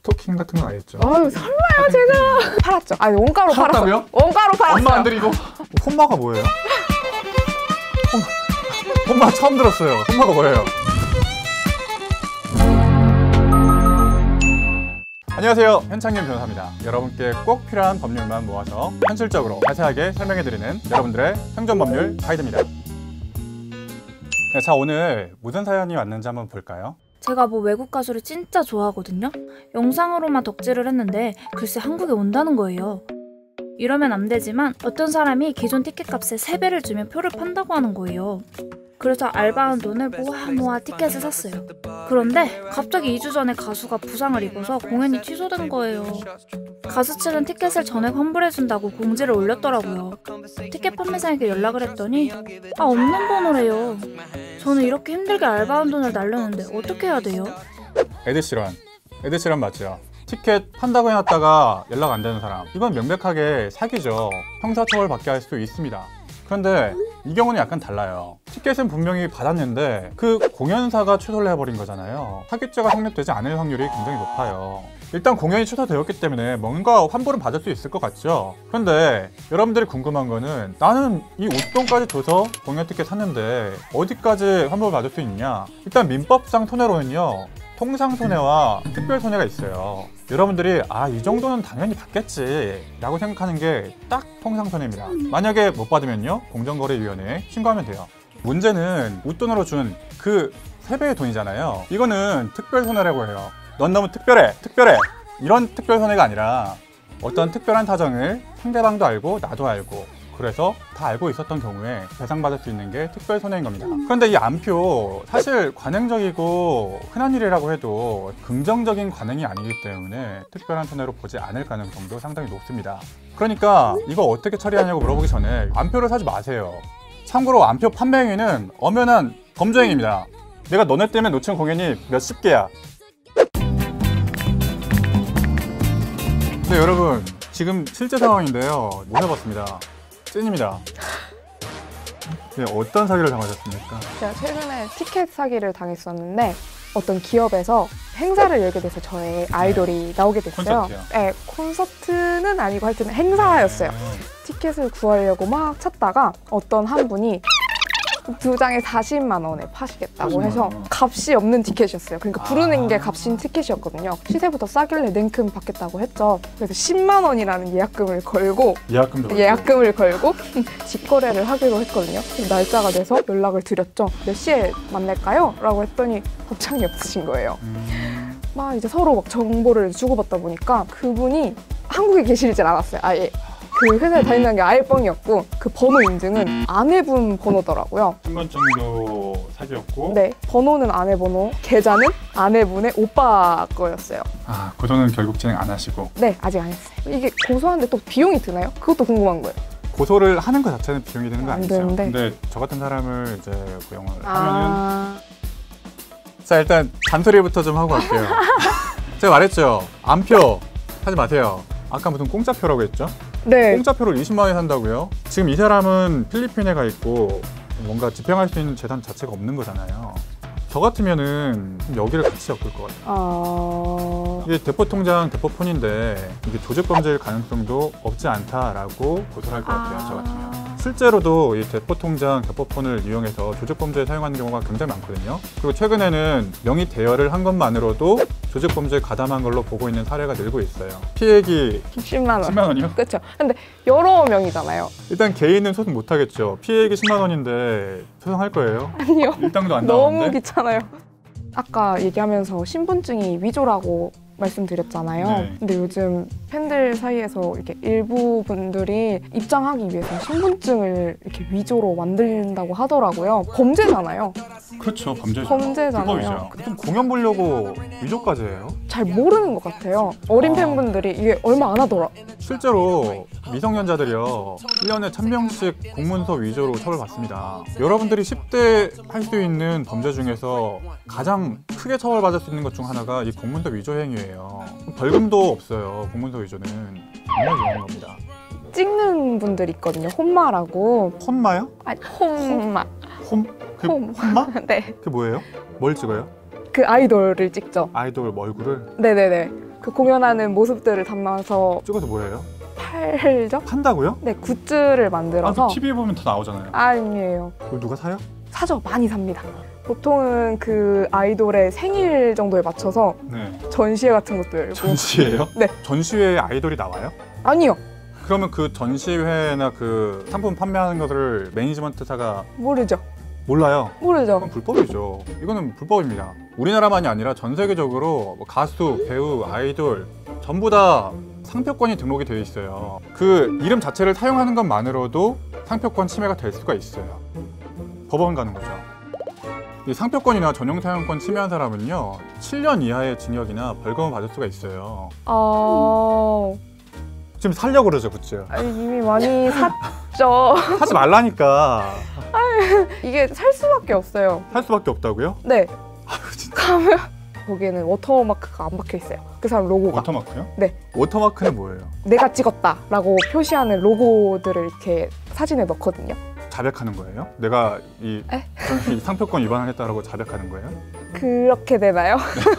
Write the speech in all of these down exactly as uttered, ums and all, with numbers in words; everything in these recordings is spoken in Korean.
스토킹 같은 건 아니었죠? 아유 설마요 제가. 팔았죠. 아니 원가로 팔았다고요? 팔았어요. 원가로 팔았어요. 엄마 안 드리고. 홈마가 뭐예요? 홈마 처음 들었어요. 홈마가 뭐예요? 안녕하세요, 현창균 변호사입니다. 여러분께 꼭 필요한 법률만 모아서 현실적으로 자세하게 설명해드리는 여러분들의 행정법률 가이드입니다. 네, 자, 오늘 무슨 사연이 왔는지 한번 볼까요? 제가 뭐 외국 가수를 진짜 좋아하거든요. 영상으로만 덕질을 했는데 글쎄 한국에 온다는 거예요. 이러면 안 되지만 어떤 사람이 기존 티켓값의 세 배를 주면 표를 판다고 하는 거예요. 그래서 알바한 돈을 모아 모아 티켓을 샀어요. 그런데 갑자기 이 주 전에 가수가 부상을 입어서 공연이 취소된 거예요. 가수 측은 티켓을 전액 환불해준다고 공지를 올렸더라고요. 티켓 판매사에게 연락을 했더니 아 없는 번호래요. 저는 이렇게 힘들게 알바한 돈을 날렸는데 어떻게 해야 돼요? 에드시런, 에드시런 맞죠? 티켓 판다고 해놨다가 연락 안 되는 사람, 이건 명백하게 사기죠. 형사처벌 받게 할 수도 있습니다. 그런데 이 경우는 약간 달라요. 티켓은 분명히 받았는데 그 공연사가 취소를 해버린 거잖아요. 사기죄가 성립되지 않을 확률이 굉장히 높아요. 일단 공연이 취소되었기 때문에 뭔가 환불은 받을 수 있을 것 같죠? 그런데 여러분들이 궁금한 거는 나는 이 웃돈까지 줘서 공연 티켓 샀는데 어디까지 환불을 받을 수 있냐? 일단 민법상 손해로는요, 통상손해와 특별손해가 있어요. 여러분들이 아, 이 정도는 당연히 받겠지 라고 생각하는 게 딱 통상손해입니다. 만약에 못 받으면요, 공정거래위원회에 신고하면 돼요. 문제는 웃돈으로 준 그 세 배의 돈이잖아요. 이거는 특별손해라고 해요. 넌 너무 특별해, 특별해, 이런 특별손해가 아니라 어떤 특별한 사정을 상대방도 알고 나도 알고 그래서 다 알고 있었던 경우에 배상받을 수 있는 게 특별손해인 겁니다. 그런데 이 안표 사실 관행적이고 흔한 일이라고 해도 긍정적인 관행이 아니기 때문에 특별한 손해로 보지 않을 가능성도 상당히 높습니다. 그러니까 이거 어떻게 처리하냐고 물어보기 전에 안표를 사지 마세요. 참고로 안표 판매 행위는 엄연한 범죄 행위입니다. 내가 너네 때문에 놓친 공연이 몇십 개야. 네, 여러분, 지금 실제 상황인데요, 모셔봤습니다. 찐입니다. 네, 어떤 사기를 당하셨습니까? 제가 최근에 티켓 사기를 당했었는데 어떤 기업에서 행사를 열게 돼서 저의 아이돌이 나오게 됐어요. 콘서트요? 네, 콘서트는 아니고 하여튼 행사였어요. 네. 티켓을 구하려고 막 찾다가 어떤 한 분이 두 장에 사십만 원에 파시겠다고 사십만 해서 원. 값이 없는 티켓이었어요. 그러니까 부르는 아. 게 값인 티켓이었거든요. 시세부터 싸길래 냉큼 받겠다고 했죠. 그래서 십만 원이라는 예약금을 걸고 예약금도 예약금을 걸고 직거래를 하기로 했거든요. 날짜가 돼서 연락을 드렸죠. 몇 시에 만날까요? 라고 했더니 답장이 없으신 거예요. 음... 막 이제 서로 막 정보를 주고받다 보니까 그분이 한국에 계시질 않았어요. 아예. 그 회사에 다닌다는 게 아예 뻥이었고 그 번호 인증은 아내분 번호더라고요. 신분증도 사기였고 네, 번호는 아내 번호, 계좌는 아내분의 오빠 거였어요. 아, 고소는 결국 진행 안 하시고. 네, 아직 안 했어요. 이게 고소하는데 또 비용이 드나요? 그것도 궁금한 거예요. 고소를 하는 것 자체는 비용이 드는 거 안 아니죠? 되는데. 근데 저 같은 사람을 이제 고용을 하면은 아... 자, 일단 잔소리부터 좀 하고 갈게요. 제가 말했죠, 안표 사지 마세요. 아까 무슨 공짜표라고 했죠? 네. 공짜표를 이십만 원에 산다고요? 지금 이 사람은 필리핀에 가 있고 뭔가 집행할 수 있는 재산 자체가 없는 거잖아요. 저 같으면은 여기를 같이 엮을 것 같아요. 아... 이게 대포통장, 대포폰인데 이게 조직범죄일 가능성도 없지 않다라고 고소를 할 것 같아요. 아... 저 같으면. 실제로도 이 대포통장, 대포폰을 이용해서 조직범죄에 사용하는 경우가 굉장히 많거든요. 그리고 최근에는 명의 대여를 한 것만으로도 조직범죄에 가담한 걸로 보고 있는 사례가 늘고 있어요. 피해액이 십만 원. 십만 원이요? 그렇죠. 근데 여러 명이잖아요. 일단 개인은 소송 못 하겠죠. 피해액이 십만 원인데 소송할 거예요? 아니요. 일당도 안 너무 나오는데? 귀찮아요. 아까 얘기하면서 신분증이 위조라고 말씀드렸잖아요. 네. 근데 요즘 팬들 사이에서 이렇게 일부 분들이 입장하기 위해서 신분증을 이렇게 위조로 만든다고 하더라고요. 범죄잖아요. 그렇죠, 범죄죠. 범죄잖아요. 불법이죠. 그럼 공연 보려고 위조까지 해요? 잘 모르는 것 같아요. 어린 아. 팬분들이 이게 얼마 안 하더라. 실제로 미성년자들이요, 일 년에 천 명씩 공문서 위조로 처벌받습니다. 여러분들이 십 대 할 수 있는 범죄 중에서 가장 크게 처벌받을 수 있는 것 중 하나가 이 공문서 위조 행위예요. 벌금도 없어요. 공문서 위조는 정말 위험한 겁니다. 찍는 분들 있거든요. 홈마라고. 홈마요? 아니, 홈마. 홈? 그 홈. 홈마? 네. 그게 뭐예요? 뭘 찍어요? 그 아이돌을 찍죠. 아이돌 얼굴을? 네네네. 그 공연하는 모습들을 담아서 찍어서 뭐예요? 팔죠? 판다고요? 네, 굿즈를 만들어서. 아, 티비에 보면 다 나오잖아요. 아니에요. 그걸 누가 사요? 사죠. 많이 삽니다. 보통은 그 아이돌의 생일 정도에 맞춰서 네. 전시회 같은 것도 열고. 전시회요? 네. 전시회에 아이돌이 나와요? 아니요. 그러면 그 전시회나 그 상품 판매하는 것을 매니지먼트사가 모르죠. 몰라요? 모르죠. 그건 불법이죠. 이거는 불법입니다. 우리나라만이 아니라 전 세계적으로 뭐 가수, 배우, 아이돌 전부 다 상표권이 등록이 되어 있어요. 그 이름 자체를 사용하는 것만으로도 상표권 침해가 될 수가 있어요. 법원 가는 거죠. 이 상표권이나 전용 사용권 침해한 사람은요 칠 년 이하의 징역이나 벌금을 받을 수가 있어요. 어... 지금 살려고 그러죠, 굿즈. 아니, 이미 많이 샀죠. 하지 말라니까. 이게 살 수밖에 없어요. 할 수밖에 없다고요? 네. 아유, 진짜. 가면 거기에는 워터마크가 안 박혀 있어요. 그 사람 로고가. 워터마크요? 네. 워터마크는 뭐예요? 내가 찍었다라고 표시하는 로고들을 이렇게 사진에 넣거든요. 자백하는 거예요? 내가 이, 에? 이 상표권 위반을 했다라고 자백하는 거예요? 그렇게 되나요?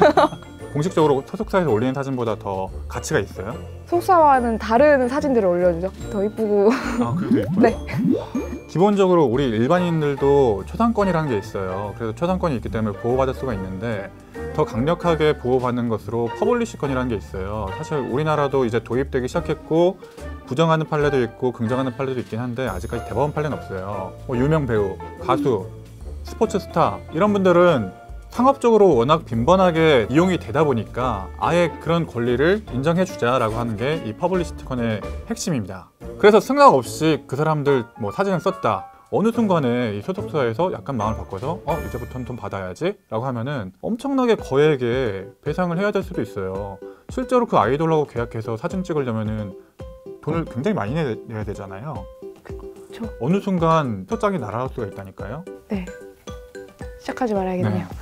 공식적으로 소속사에서 올리는 사진보다 더 가치가 있어요? 소속사와는 다른 사진들을 올려주죠. 더 이쁘고. 아, 그래도 예뻐요? 네. 기본적으로 우리 일반인들도 초상권이라는 게 있어요. 그래서 초상권이 있기 때문에 보호받을 수가 있는데 더 강력하게 보호받는 것으로 퍼블리시권이라는 게 있어요. 사실 우리나라도 이제 도입되기 시작했고 부정하는 판례도 있고 긍정하는 판례도 있긴 한데 아직까지 대법원 판례는 없어요. 뭐 유명 배우, 가수, 스포츠 스타 이런 분들은 상업적으로 워낙 빈번하게 이용이 되다 보니까 아예 그런 권리를 인정해 주자라고 하는 게 이 퍼블리시티권의 핵심입니다. 그래서 승낙 없이 그 사람들 뭐 사진을 썼다. 어느 순간에 이 소속사에서 약간 마음을 바꿔서 어 이제부터는 돈 받아야지 라고 하면은 엄청나게 거액의 배상을 해야 될 수도 있어요. 실제로 그 아이돌하고 계약해서 사진 찍으려면은 돈을 굉장히 많이 내- 내야 되잖아요. 그쵸. 어느 순간 표장이 날아갈 수가 있다니까요. 네. 시작하지 말아야겠네요. 네.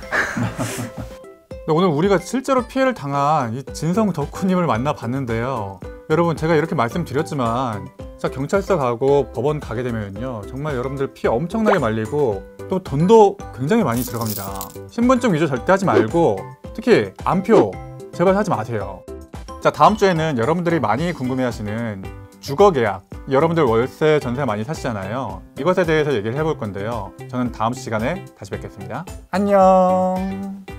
근데 오늘 우리가 실제로 피해를 당한 이 진성 덕후님을 만나봤는데요. 여러분 제가 이렇게 말씀드렸지만 진짜 경찰서 가고 법원 가게 되면요 정말 여러분들 피해 엄청나게 말리고 또 돈도 굉장히 많이 들어갑니다. 신분증 위조 절대 하지 말고 특히 암표 제발 하지 마세요. 자, 다음 주에는 여러분들이 많이 궁금해하시는 주거계약, 여러분들 월세, 전세 많이 사시잖아요. 이것에 대해서 얘기를 해볼 건데요. 저는 다음 시간에 다시 뵙겠습니다. 안녕.